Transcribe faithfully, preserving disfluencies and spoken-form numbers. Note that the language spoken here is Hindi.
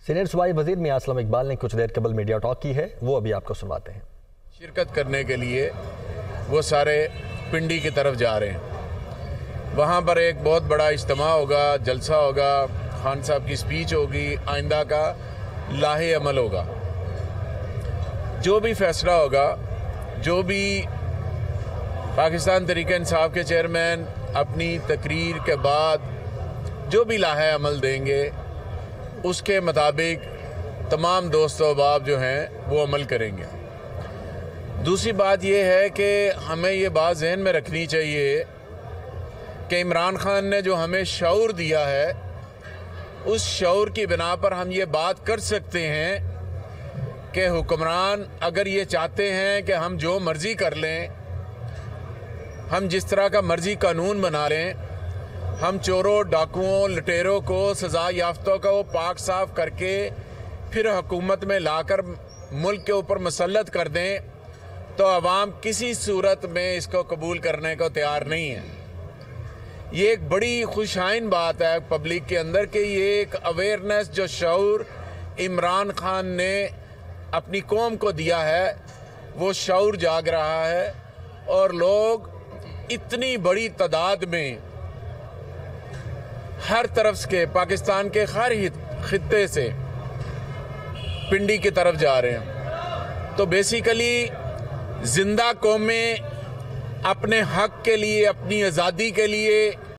सीनियर सूबाई वजीर मियां असलम इकबाल ने कुछ देर कबल मीडिया टॉक की है, वो अभी आपको सुनवाते हैं। शिरकत करने के लिए वो सारे पिंडी की तरफ जा रहे हैं। वहाँ पर एक बहुत बड़ा इज्तिमा होगा, जलसा होगा, खान साहब की स्पीच होगी, आइंदा का लाहे अमल होगा। जो भी फैसला होगा, जो भी पाकिस्तान तहरीक इंसाफ के चेयरमैन अपनी तकरीर के बाद जो भी लाहे अमल देंगे, उसके मुताबिक तमाम दोस्त अहबाब जो हैं वो अमल करेंगे। दूसरी बात यह है कि हमें ये बात जहन में रखनी चाहिए कि इमरान खान ने जो हमें शऊर दिया है, उस शऊर की बिना पर हम ये बात कर सकते हैं कि हुक्मरान अगर ये चाहते हैं कि हम जो मर्ज़ी कर लें, हम जिस तरह का मर्ज़ी कानून बना लें, हम चोरों, डाकुओं, लुटेरों को, सज़ा याफ्तों को पाक साफ करके फिर हुकूमत में लाकर मुल्क के ऊपर मुसल्लत कर दें, तो अवाम किसी सूरत में इसको कबूल करने को तैयार नहीं है। ये एक बड़ी खुशाइन बात है पब्लिक के अंदर कि ये एक अवेयरनेस जो शऊर इमरान खान ने अपनी कौम को दिया है, वो शऊर जाग रहा है और लोग इतनी बड़ी तादाद में हर तरफ के पाकिस्तान के हर खित्ते से पिंडी की तरफ जा रहे हैं। तो बेसिकली जिंदा कौमें अपने हक के लिए, अपनी आज़ादी के लिए